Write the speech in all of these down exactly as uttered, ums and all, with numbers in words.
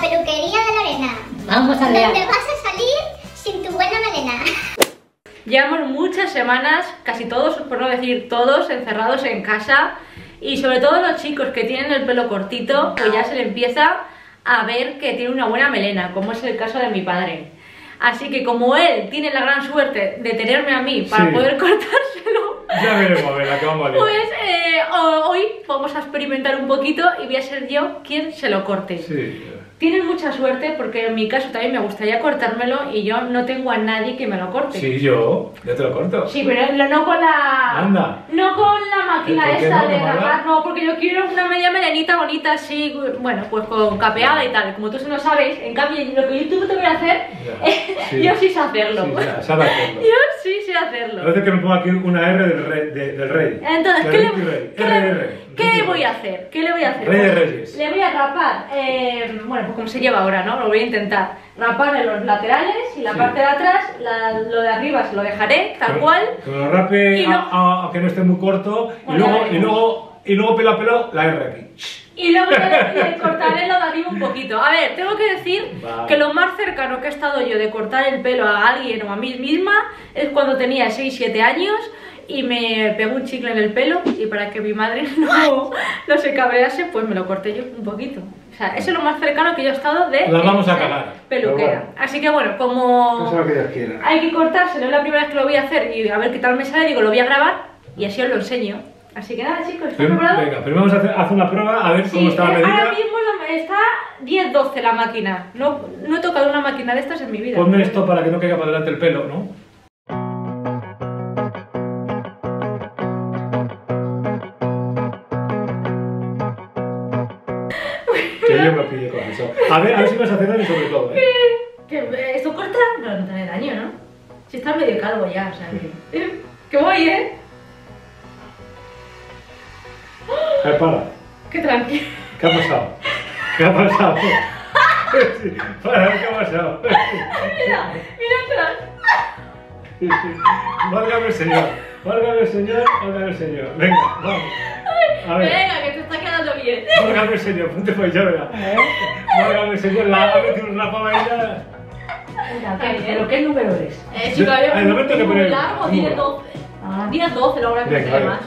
peluquería de Lorena. Vamos a ver. Donde vas a salir sin tu buena melena. Llevamos muchas semanas, casi todos, por no decir todos, encerrados en casa. Y sobre todo los chicos que tienen el pelo cortito, pues ya se le empieza a ver que tiene una buena melena, como es el caso de mi padre. Así que como él tiene la gran suerte de tenerme a mí para sí. poder cortárselo, ya veremos a ver la que vamos a ver. Pues eh, hoy vamos a experimentar un poquito y voy a ser yo quien se lo corte. Sí. Tienen mucha suerte porque en mi caso también me gustaría cortármelo y yo no tengo a nadie que me lo corte. Sí, yo, yo te lo corto. Sí, pero no con la... Anda. No con la máquina esta no, de no, rapar, no, porque yo quiero una media melenita bonita así, bueno, pues con capeada y tal. Como tú no sabes, en cambio lo que yo te voy a hacer, eh, sí. yo sí sé hacerlo. Sí, ya, sabe hacerlo. Yo sí sé hacerlo. Parece que me pongo aquí una R del rey. De, del rey. Entonces, de ¿qué, rey, le, rey. ¿qué, R, le, R, ¿qué R, le voy a hacer? ¿Qué le voy a hacer? Rey de Pues, Reyes. Le voy a rapar, eh, bueno, pues como se lleva ahora, ¿no? Lo voy a intentar. Rapar en los laterales y la sí. parte de atrás, la, lo de arriba se lo dejaré, tal que, cual. Que lo rape no, a, a, a que no esté muy corto. Bueno, y, luego, y, luego, y luego pelo a pelo la R aquí. Y luego le, le cortaré lo de arriba un poquito. A ver, tengo que decir vale. que lo más cercano que he estado yo de cortar el pelo a alguien o a mí misma es cuando tenía seis siete años y me pegó un chicle en el pelo y para que mi madre no, no se cabrease, pues me lo corté yo un poquito. O sea, eso es lo más cercano que yo he estado de la vamos a cagar, peluquera. Bueno. Así que bueno, como eso es lo que Dios quiera. Hay que cortárselo, es la primera vez que lo voy a hacer y a ver qué tal me sale, digo, lo voy a grabar y así os lo enseño. Así que nada, chicos, ¿estás preparados? Venga, primero vamos a hacer, hacer una prueba a ver sí, cómo está la medida. Ahora mismo está diez doce la máquina. No, no he tocado una máquina de estas en mi vida. Ponme esto para que no caiga para adelante el pelo, ¿no? Que yo me pille con eso. A ver, a ver si vas a hacer daño sobre todo, ¿eh? ¿Que, que esto corta? No, no tiene daño, ¿no? Si está medio calvo ya, o sea que... Eh, que voy, ¿eh? A ver, para. Qué tranquilo. ¿Qué ha pasado? ¿Qué ha pasado? Sí, para, ¿qué ha pasado? Mira, mira atrás. Sí, sí. Válgame el señor. Válgame el señor, válgame el señor. Venga, vamos. A ver. Venga, que te está quedando bien. Válgame el señor, ponte por allá, venga. Válgame el señor, la ha metido una pava ella. ¿Pero qué número es? Eh, chico, había el momento que muy largo, diez doce. Ah. diez doce, la hora que me sale más.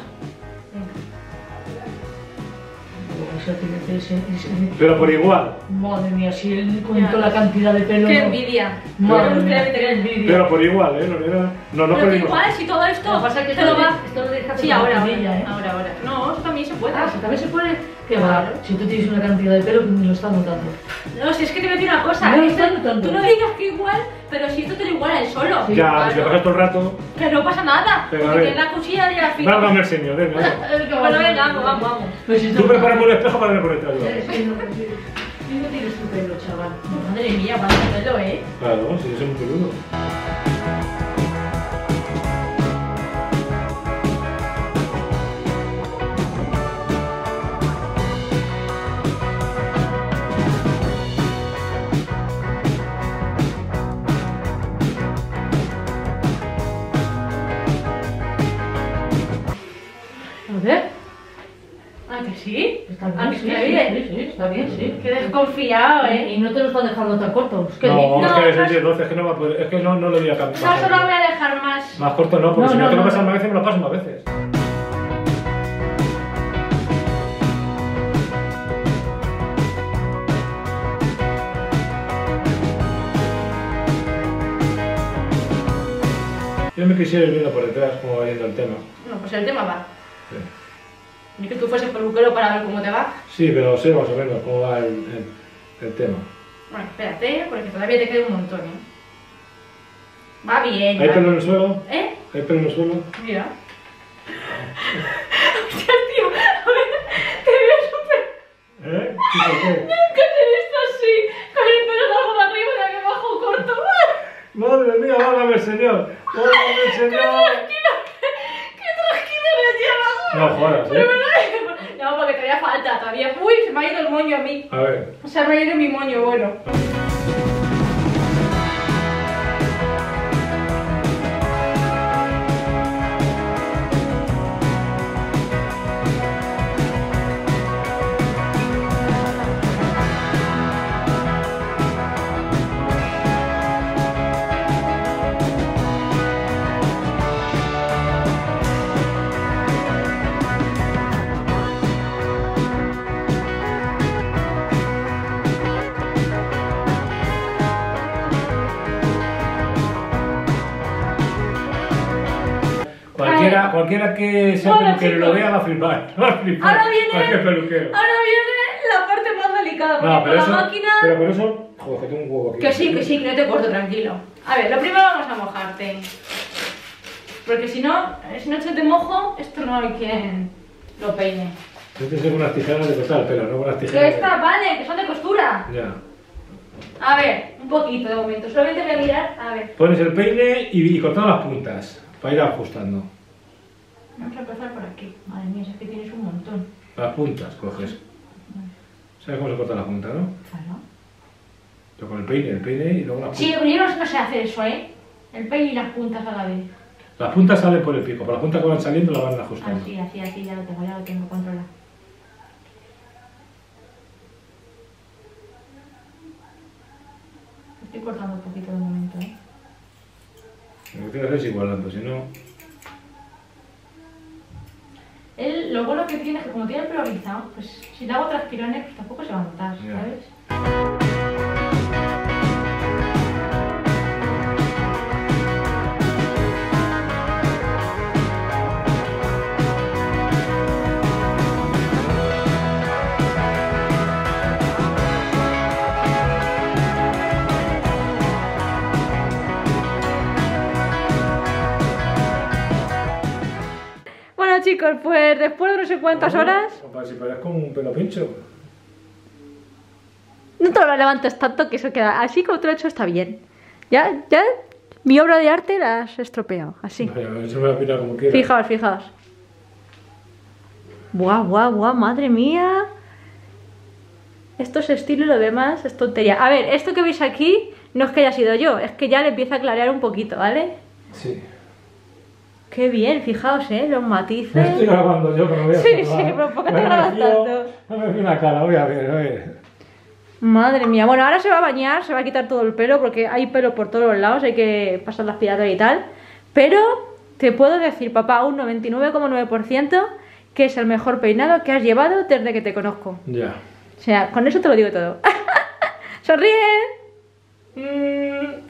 Pero por igual. Madre mía, si él contó la cantidad de pelo. Qué envidia. Madre mía, qué envidia. Pero por igual, ¿eh? No, no, no pero que igual, si todo esto. Lo que pasa es que te lo va. Esto lo dejas sí, ahora, ahora, ¿eh? ahora, ahora. No, eso también se puede. Ah, si también se puede. Qué va. Si tú tienes una cantidad de pelo que ni lo estás notando. No, si es que te voy a decir una cosa. No lo esto, estás notando. Tú no digas que igual, pero si esto te lo iguala él solo. Sí, ya, claro. Si te pasas todo el rato. Que no pasa nada. Pero, porque en la cuchilla de la fila. Válgame el señor, venga. Bueno, venga, vamos, vamos, vamos. Pues si tú prepárame un espejo para verme por detrás. Sí, no, sí. Sí, no tienes tu pelo, chaval. Madre mía, para hacerlo, ¿eh? Claro, si yo soy muy peludo. A ver. ¿Ah, que sí? Está bien, ¿Ah, sí, que sí, bien? sí, sí, está bien, sí. Qué desconfiado, ¿eh? Y no te lo están dejando tan corto. Es que no, no, es que es el no, diez doce, es que no va a poder, es que no, no lo voy a cambiar. No, solo voy a dejar más. Más corto no, porque no, si no, no te lo no, pasas no. más veces, me lo paso más veces. Yo me quisiera ir viendo por detrás cómo va yendo el tema. No, pues el tema va. Sí. Ni que tú fueses peluquero para ver cómo te va. Sí, pero sé más o menos cómo va el, el, el tema. Bueno, espérate, porque todavía te queda un montón, ¿eh? Va bien. ¿Hay va. pelo en el suelo? ¿Eh? ¿Hay pelo en el suelo? Mira. Hostia, tío, a ver, te veo súper... ¿Eh? ¿Sí, por qué? Nunca te he visto así, con el pelo largo de arriba y de aquí abajo corto. ¡Madre mía, válgame el señor! ¡Válgame el señor! Tranquilo, qué tranquilo me llevas. No jodas, ¿eh? No, porque todavía falta, todavía... Uy, se me ha ido el moño a mí. A ver. Se me ha ido mi moño, bueno. cualquiera que sea Bueno, peluquero y lo chicos. vea va a flipar. Va a flipar. Ahora viene- Cualquier peluquero. Ahora viene la parte más delicada, porque No, con pero la eso, máquina... pero con eso, joder, que tengo un huevo aquí. Que sí, que sí, que no te corto, tranquilo. A ver, lo primero vamos a mojarte. Porque si no, si no te mojo, esto no hay quien lo peine. Yo te con unas tijeras de cortar el pelo, no con las tijeras Que de... estas vale, que son de costura. Ya. A ver, un poquito de momento, solamente voy a mirar, a ver. Pones el peine y, y cortando las puntas, para ir ajustando. Vamos a empezar por aquí. Madre mía, es que tienes un montón. Las puntas coges. ¿Sabes cómo se corta la punta, no? Claro. Yo con el peine, el peine y luego las Sí, puntas. pero yo no, no sé hacer eso, ¿eh? El peine y las puntas a la vez. Las puntas salen por el pico, pero las puntas que van saliendo las van ajustando. Así, así, así, ya lo tengo, ya lo tengo controlado. Estoy cortando un poquito de momento, ¿eh? Lo que tienes que hacer es igualando, si no... Él, lo bueno que tiene es que como tiene el pelo rizado, pues si le hago transpirones, pues tampoco se va a notar, Ya. ¿sabes? Bueno chicos, pues después de no sé cuántas horas... Para si parezco un pelo pincho. No te lo levantes tanto que eso queda... Así como te lo he hecho está bien. Ya, ya, mi obra de arte la has estropeado, así. Vaya, eso me va a pirar como quiera. Fijaos, fijaos. Buah, buah, buah, madre mía. Esto es estilo y lo demás es tontería. A ver, esto que veis aquí no es que haya sido yo, es que ya le empieza a clarear un poquito, ¿vale? Sí. Qué bien, fijaos, ¿eh? Los Me matices. estoy grabando yo, pero no voy a Sí, hacer sí, nada. pero ¿por qué te No me grabas fío- tanto? No me fío una cara, voy a ver, a ver. Madre mía, bueno, ahora se va a bañar, se va a quitar todo el pelo porque hay pelo por todos los lados, hay que pasar la aspiradora y tal. Pero te puedo decir, papá, un noventa y nueve coma nueve por ciento que es el mejor peinado que has llevado desde que te conozco. Ya. O sea, con eso te lo digo todo. ¡Sonríe! Mm.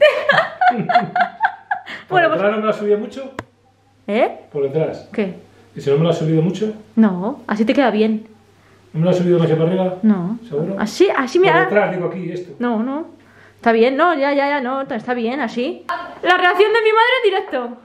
¿Por Bueno, pues... detrás no me la has subido mucho? ¿Eh? Por detrás. ¿Qué? ¿Y si no me la has subido mucho? No, así te queda bien. ¿No me la has subido más para arriba? No. ¿Seguro? Así, así Por mira. detrás, digo aquí, esto. No, no. Está bien, no, ya, ya, ya, no, está bien, así. La reacción de mi madre en directo.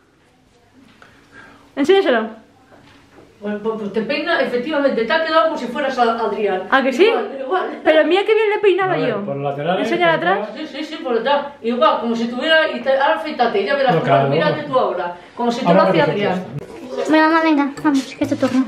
Enséñaselo. Bueno, pues pues te peina, efectivamente, te ha quedado como si fueras a Adrián. ¿Ah, que sí? Igual, igual. Pero mira qué bien le he peinado A ver, yo. por los laterales, Enséñala por atrás. Sí, sí, sí, por detrás. Igual, como si tuviera. Y te, ahora afeítate, ya verás, No, tú, claro, mírate no. tú ahora. Como si te Ahora lo hacía que te Adrián. Bueno, mamá, venga, vamos, que es tu turno.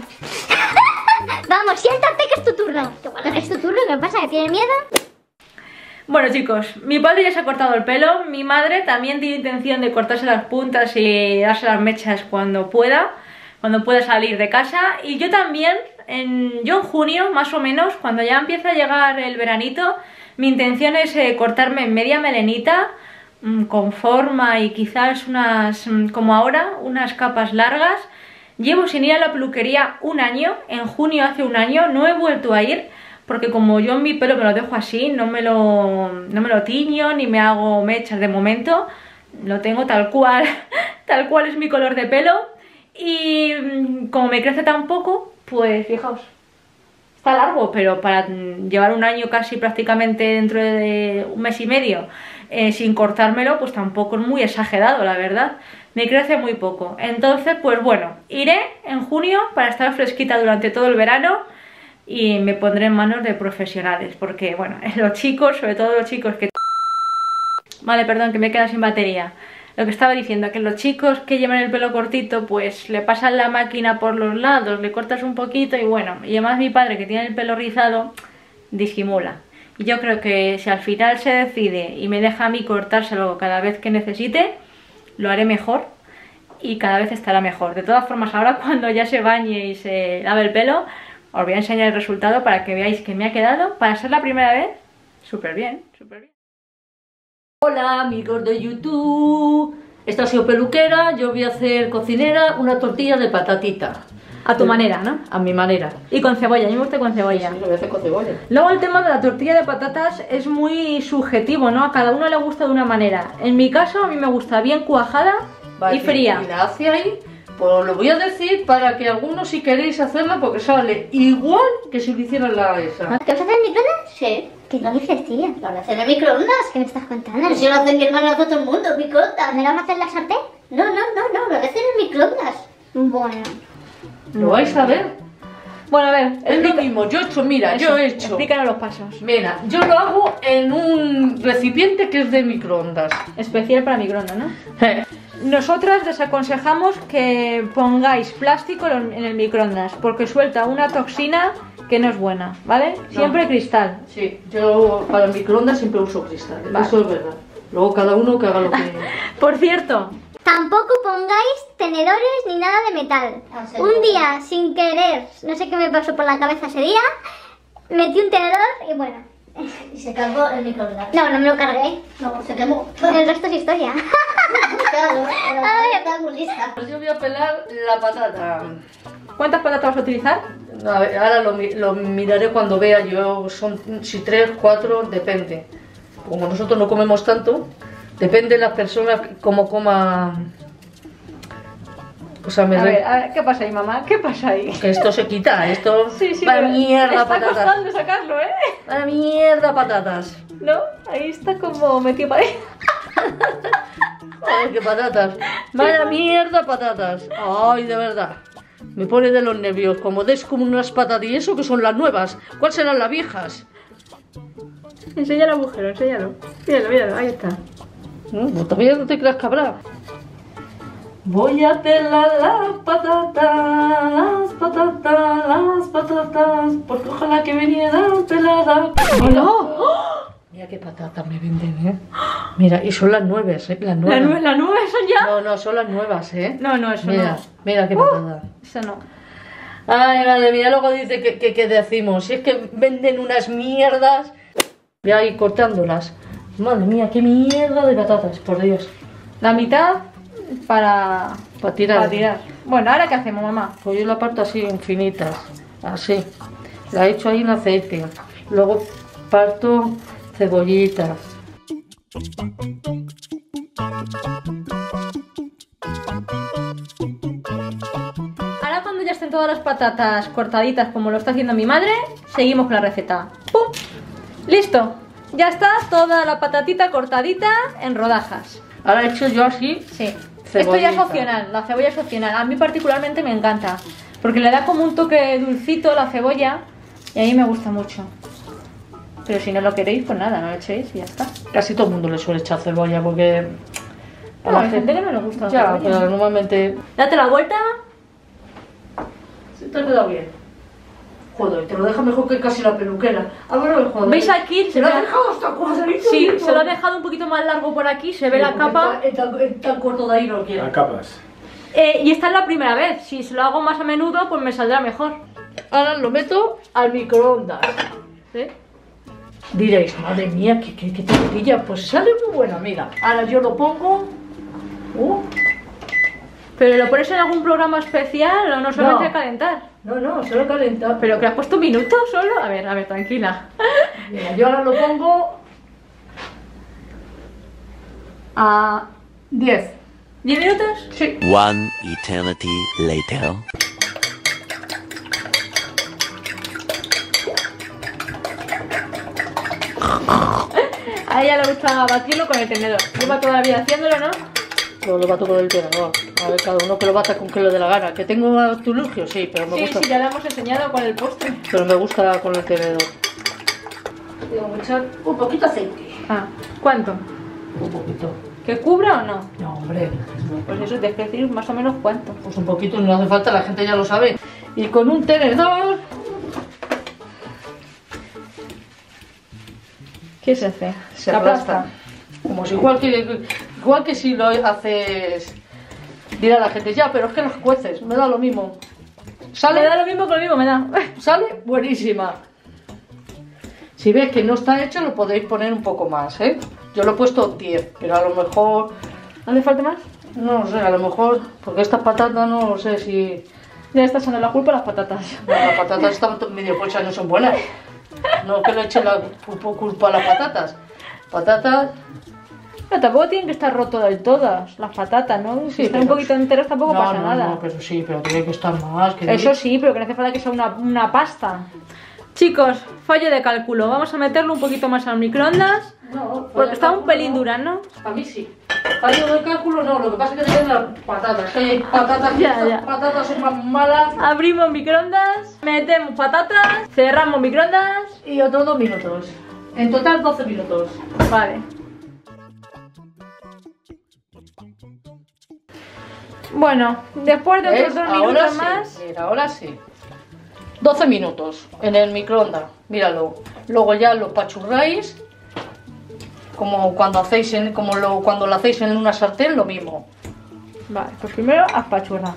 Vamos, siéntate que es tu turno. Que es tu turno, ¿qué pasa? ¿Que tienes miedo? Bueno chicos, mi padre ya se ha cortado el pelo, mi madre también tiene intención de cortarse las puntas y darse las mechas cuando pueda, cuando pueda salir de casa, y yo también, en, yo en junio más o menos, cuando ya empieza a llegar el veranito, mi intención es eh, cortarme media melenita, mmm, con forma y quizás unas, mmm, como ahora, unas capas largas. Llevo sin ir a la peluquería un año, en junio hace un año, no he vuelto a ir, porque como yo mi pelo me lo dejo así, no me lo, no me lo tiño ni me hago mechas de momento, lo tengo tal cual, tal cual es mi color de pelo, y mm, como me crece tan poco, pues fijaos, está largo, pero para mm, llevar un año casi prácticamente dentro de un mes y medio eh, sin cortármelo, pues tampoco es muy exagerado, la verdad. Me crece muy poco. Entonces, pues bueno, iré en junio para estar fresquita durante todo el verano y me pondré en manos de profesionales, porque bueno, los chicos, sobre todo los chicos que... Vale, perdón, que me he quedado sin batería. Lo que estaba diciendo, que los chicos que llevan el pelo cortito, pues le pasan la máquina por los lados, le cortas un poquito y bueno, y además mi padre que tiene el pelo rizado, disimula. Y yo creo que si al final se decide y me deja a mí cortárselo cada vez que necesite, lo haré mejor y cada vez estará mejor. De todas formas, ahora cuando ya se bañe y se lave el pelo, os voy a enseñar el resultado para que veáis que me ha quedado, para ser la primera vez, súper bien, súper bien. Hola amigos de YouTube. Esta ha sido peluquera, yo voy a hacer cocinera, una tortilla de patatita. A tu manera, ¿no? A mi manera. Y con cebolla, a mí me gusta con cebolla. Sí, lo voy a hacer con cebolla. Luego el tema de la tortilla de patatas es muy subjetivo, ¿no? A cada uno le gusta de una manera. En mi caso, a mí me gusta bien cuajada Vale, y fría. Y la hace ahí Pues lo voy a decir para que algunos si queréis hacerla porque sale igual que si lo hicieran la esa. ¿Qué vas a hacer en microondas? Sí. ¿Qué lo dices, tía? ¿Lo van a hacer en microondas? ¿Qué me estás contando? Pero si lo hace mi hermano, lo hace todo el mundo, en microondas. ¿Me lo vamos a hacer en la sartén? No, no, no, no, lo hacen en microondas. Bueno. ¿Lo vais a ver? Bueno, a ver, Es lo explica- mismo, yo he hecho, mira, eso, yo he hecho. Explícanos los pasos. Mira, yo lo hago en un recipiente que es de microondas. Especial para microondas, ¿no? Eh, Nosotras les aconsejamos que pongáis plástico en en el microondas porque suelta una toxina que no es buena, ¿vale? Siempre cristal. Sí, yo para el microondas siempre uso cristal, Vale. eso es verdad. Luego cada uno que haga lo que... Por cierto, Tampoco pongáis tenedores ni nada de metal. Ah, sí. Un día, sin querer, no sé qué me pasó por la cabeza ese día, metí un tenedor y bueno. Y se cargó el microondas. No, no me lo cargué. No, se quemó. El resto es historia. Claro, A era- ver. está muy lista. Pues yo voy a pelar la patata. ¿cuántas patatas vas a utilizar? A ver, ahora lo, mi- lo miraré cuando vea yo, son si tres, cuatro, depende. Como nosotros no comemos tanto, depende de las personas como coma... O sea, me A re- ver, a ver, ¿qué pasa ahí, mamá? ¿Qué pasa ahí? que esto se quita, esto... Sí, sí, va pero mierda está patatas. costando sacarlo, ¿eh? Va mierda patatas. ¿No? Ahí está como metido para ahí. Joder, qué patatas. Vaya mierda patatas. Ay, de verdad. Me pone de los nervios. Como des como unas patatas. ¿Y eso que son las nuevas? ¿Cuáles serán las viejas? Enseña el agujero, enséñalo. Míralo, míralo, ahí está. No, pues todavía no te creas que habrá. Voy a pelar las patatas, las patatas, las patatas, porque ojalá que vinieran peladas. ¡Hola! Mira qué patatas me venden, ¿eh? Mira, y son las nuevas, ¿eh? Las ¿La, nuevas. nue ¿La nueva son ya? No, no, son las nuevas, ¿eh? No, no, eso Mira, no. mira qué patata. Eso no. Ay, madre mía, luego dice que, que, que decimos, si es que venden unas mierdas. Voy a ir cortándolas. Madre mía, qué mierda de patatas, por Dios. La mitad para... Para tirar. para tirar. Bueno, ¿ahora qué hacemos, mamá? Pues yo la parto así en finitas, así. La he hecho ahí en aceite. Luego parto cebollitas. Ahora cuando ya estén todas las patatas cortaditas como lo está haciendo mi madre, seguimos con la receta. ¡Pum! ¡Listo! Ya está toda la patatita cortadita en rodajas. Ahora he hecho yo así. Sí. Esto ya es Cebollita. opcional, la cebolla es opcional. A mí particularmente me encanta, porque le da como un toque dulcito a la cebolla y a mí me gusta mucho. Pero si no lo queréis, pues nada, no lo echéis y ya está. Casi todo el mundo le suele echar cebolla porque... a No, la hay gente que no le gusta la Ya, cebolla. pero normalmente... Date la vuelta. Se te ha quedado bien. Joder, te lo deja mejor que casi la peluquera. A ver, el joder. ¿Veis aquí? Se lo ha dejado hasta cuadradito. Sí, mismo. se lo ha dejado un poquito más largo por aquí, se ve la capa. El tan, el tan corto de ahí no lo quiero. Las capas. Eh, y esta es la primera vez. Si se lo hago más a menudo, pues me saldrá mejor. Ahora lo meto al microondas. ¿Sí? Diréis, madre mía, qué, qué, qué tortilla. Pues sale muy buena, mira. Ahora yo lo pongo. Uh, ¿Pero lo pones en algún programa especial o no solamente No. a calentar? no, no, solo calenta. ¿Pero que has puesto un minuto solo? A ver, a ver, tranquila. Mira, yo ahora lo pongo a diez. ¿diez minutos? Sí. One eternity later. A ella le gusta batirlo con el tenedor. Lleva toda la vida haciéndolo, ¿no? Yo lo bato con el tenedor. A ver, cada uno que lo bata con que lo dé la gana. Que tengo artilugio, sí, pero me Sí, gusta. sí, ya le hemos enseñado con el postre. Pero me gusta con el tenedor. Le vamos a echar un poquito de aceite. Ah, ¿cuánto? Un poquito. ¿Que cubra o no? No, hombre. Pues eso tienes que decir más o menos cuánto. Pues un poquito, no hace falta, la gente ya lo sabe. Y con un tenedor. ¿Qué se hace? Se La aplasta. Como si igual que, igual que si lo haces. Dirá la gente, ya, pero es que los cueces, me da lo mismo. Me da Sale, lo mismo que lo mismo, me da. sale buenísima. Si ves que no está hecho, lo podéis poner un poco más, ¿eh? Yo lo he puesto diez, pero a lo mejor. ¿Hace falta más? No sé, a lo mejor. Porque estas patatas no sé si. Ya está echando la culpa a las patatas. No, las patatas están medio pochas, no son buenas. No que le eche la culpa a las patatas. Patatas. Pero tampoco tienen que estar roto del todas las patatas, ¿no? Si Sí, están un pero- poquito enteras tampoco no, pasa no, nada. No, pero sí, pero tiene que estar más. Que Eso sí, pero que no hace falta que sea una, una pasta. Chicos, fallo de cálculo. Vamos a meterlo un poquito más al microondas. No, Porque está un pelín dura, ¿no? A mí sí. Fallo de cálculo no, lo que pasa es que tienen las patatas. Que hay patatas, Ya, estas ya. patatas son más malas. Abrimos microondas, metemos patatas, cerramos microondas. Y otros dos minutos. En total doce minutos. Vale. Bueno, después de otros ¿Ves? dos Ahora minutos sí, más. mira, ahora sí. doce minutos en el microondas, míralo. Luego ya lo pachurráis, como cuando hacéis en, como lo, cuando lo hacéis en una sartén, lo mismo. Vale, pues primero apachurrar.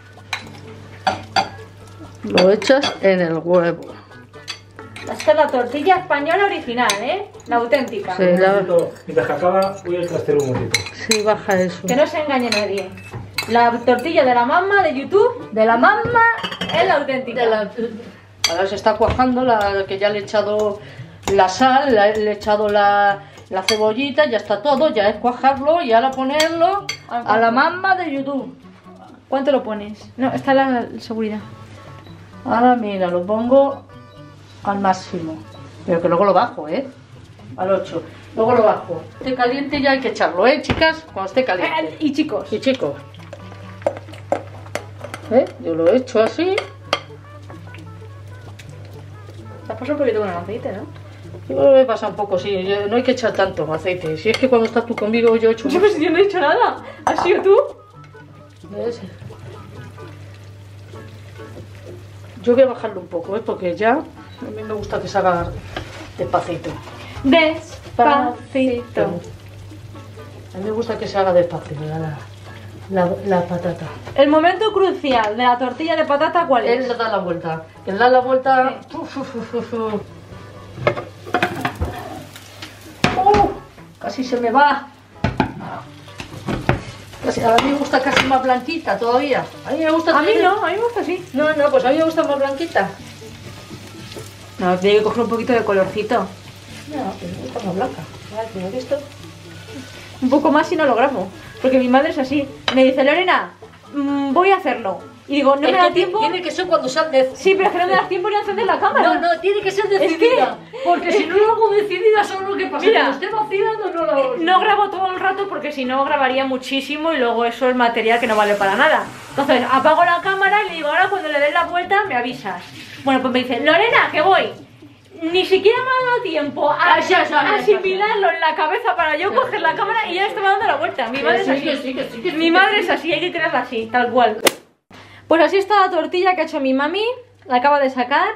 Lo echas en el huevo. Esta es la tortilla española original, ¿eh? La auténtica. Sí, la- Mientras que acaba, voy al trastero un momentito. sí, baja eso. Que no se engañe nadie. La tortilla de la mamá de YouTube, de la mamá, es la auténtica. De la- ahora se está cuajando, la, que ya le he echado la sal, la- le he echado la, la cebollita, ya está todo, ya es cuajarlo y ahora ponerlo a la mamá de YouTube. ¿Cuánto lo pones? No, está la seguridad. Ahora mira, lo pongo al máximo, pero que luego lo bajo, ¿eh? Al ocho. Luego lo bajo. Esté caliente ya hay que echarlo, ¿eh, chicas? Cuando esté Eh, caliente. y chicos, Y chicos, ¿eh? Yo lo he hecho así. te has pasado un poquito con el aceite, ¿no? Yo me pasa un poco, sí. yo- no hay que echar tanto aceite. Si es que cuando estás tú conmigo yo he hecho Yo, más. yo no he hecho nada. ¿Has sido tú? ¿Ves? Yo voy a bajarlo un poco, ¿eh? Porque ya a mí me gusta que se haga despacito. Despacito. A mí me gusta que se haga despacito la, la, la patata. El momento crucial de la tortilla de patata, ¿cuál Él es? le da la vuelta. Él da la vuelta. Uf, uf, uf, uf, uf. Uh, casi se me va. Casi, a mí me gusta casi más blanquita todavía. A mí me gusta. A mí no, a mí me gusta así. No, no, pues a mí me gusta más blanquita. No, tiene que coger un poquito de colorcito. No, pues me gusta más blanca. Vale, ¿me has visto? Un poco más si no lo grabo. Porque mi madre es así. Me dice, Lorena, mm, voy a hacerlo. Y digo, no Es me da que tiempo. Tiene que ser cuando sal de. Sí, pero es que no me da tiempo ni a encender la cámara. No, no, tiene que ser que- decidida. Porque si no lo hago decidida, ¿sabes lo que pasa? Mira. Cuando esté vacilando, no lo hago. No grabo todo el rato porque si no grabaría muchísimo y luego eso es material que no vale para nada. Entonces apago la cámara y le digo, ahora cuando le des la vuelta me avisas. Bueno, pues me dice, Lorena, que voy. Ni siquiera me ha dado tiempo a Ah, ya, ya, ya, asimilarlo en la cabeza para yo coger la cámara y ya estaba dando la vuelta. Mi madre es sí, así. que sí, que sí, que sí, Mi que madre sí. es así, hay que creerla así, tal cual. Pues así está la tortilla que ha hecho mi mami. La acaba de sacar.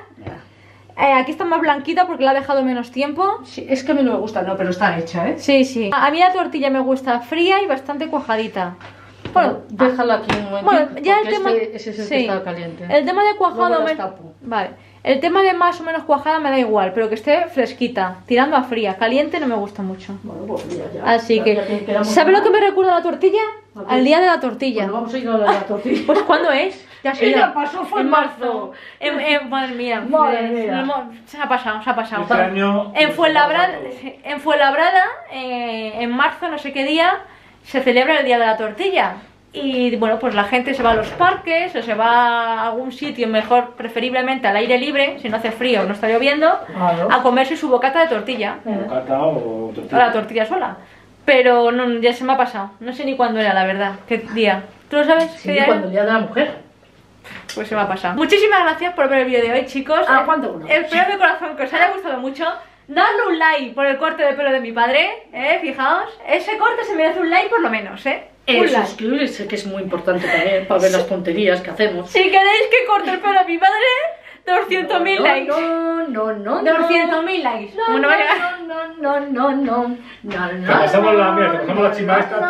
Eh, aquí está más blanquita porque la ha dejado menos tiempo. Sí, es que a mí no me gusta, no, pero está hecha, ¿eh? Sí, sí. A mí la tortilla me gusta fría y bastante cuajadita. Bueno, déjala aquí un momento. bueno, ya el tema. Este, ese es el sí. que está caliente. El tema de cuajado Luego me... las tapo. Vale. El tema de más o menos cuajada me da igual, pero que esté fresquita, tirando a fría. Caliente no me gusta mucho. Bueno, pues ya, ya. Así Ya- que, ya que quedamos ¿sabe mal. lo que me recuerda a la tortilla? ¿A qué? Al día de la tortilla. Bueno, vamos a ir a la tortilla. Pues ¿cuándo es? Ya Sí, sé. ya pasó, fue en marzo. En, en- madre mía. Madre eh, mía. mo- Se ha pasado, se ha pasado. Este año. En Fuenlabrada, en Fuenlabrada eh, en marzo, no sé qué día, se celebra el Día de la Tortilla. Y bueno, pues la gente se va a los parques o se va a algún sitio, mejor preferiblemente al aire libre, si no hace frío o no está lloviendo, Claro. a comerse su bocata de tortilla. Bocata o O tortilla. la tortilla sola. Pero no, ya se me ha pasado. No sé ni cuándo era, la verdad. ¿Qué día? ¿Tú lo sabes? Sí, ¿Qué día cuando era? el día de la mujer. Pues se me ha pasado. Muchísimas gracias por ver el vídeo de hoy, chicos. Ah, ¿cuánto uno? Espero de corazón que os haya gustado mucho. Dadle un like por el corte de pelo de mi padre, ¿eh? Fijaos. Ese corte se merece un like por lo menos, ¿eh? Un Eh, like. suscribirse, que es muy importante también para ver las tonterías que hacemos. Si queréis que corte el pelo a mi padre, doscientos mil no, likes. No, no, no, no. doscientos mil likes. No, Como no no, va a llegar- no, no, no, no, no, no, Te pasamos la, mira, te pasamos la chima esta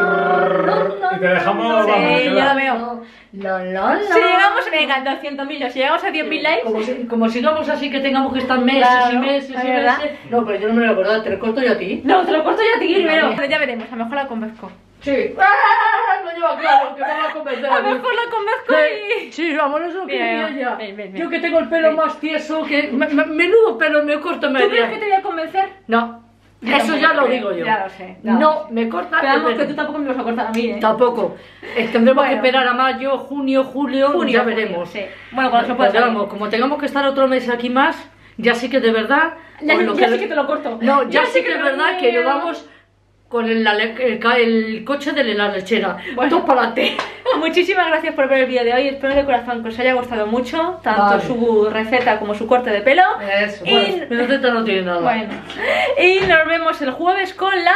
no, y te dejamos. Sí, vamos, yo lo queda. veo. No, no, no. Si llegamos, venga, doscientos mil, si llegamos a diez mil likes, Como, si, como sigamos así que tengamos que estar meses Claro, y meses y es verdad. meses. No, pero yo no me lo acuerdo, te lo corto yo a ti. no, te lo corto yo a ti primero. Vale. Pero ya veremos, a lo mejor la convenzco. Sí. ¡Ah! No lleva claro, que me va a convencer A a lo mí. mejor la convenzco y... Sí, vamos, eso que Mira, quería mira, ya. ven, ven, ven. Yo que tengo el pelo Ven. más tieso, que me- me- menudo pelo me corto ¿Tú crees media. que te voy a convencer? No, Eso ya lo digo yo. Ya lo sé. ya lo No sé. me corta Pero el vamos, que pelo. tú tampoco me vas a cortar a mí, ¿eh? Tampoco. Es que tendremos Bueno. que esperar a mayo, junio, julio, Junio, ya junio, veremos. sí. Bueno, cuando se pueda Pero salir. vamos, como tengamos que estar otro mes aquí más, ya sí que de verdad. Ya, con lo ya que- sí que te lo corto. No, ya, sí que te es lo verdad que niego. nos vamos con el, la le- el, ca- el coche de la lechera. Bueno. Todo para adelante. Muchísimas gracias por ver el vídeo de hoy. Espero de corazón que os haya gustado mucho, tanto Vale. su receta como su corte de pelo. Eso, Y- bueno, mi receta no tiene nada. Bueno, y nos vemos el jueves con la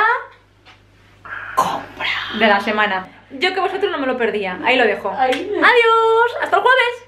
compra de la semana. Yo que vosotros no me lo perdía. Ahí lo dejo. Ahí. Adiós, hasta el jueves.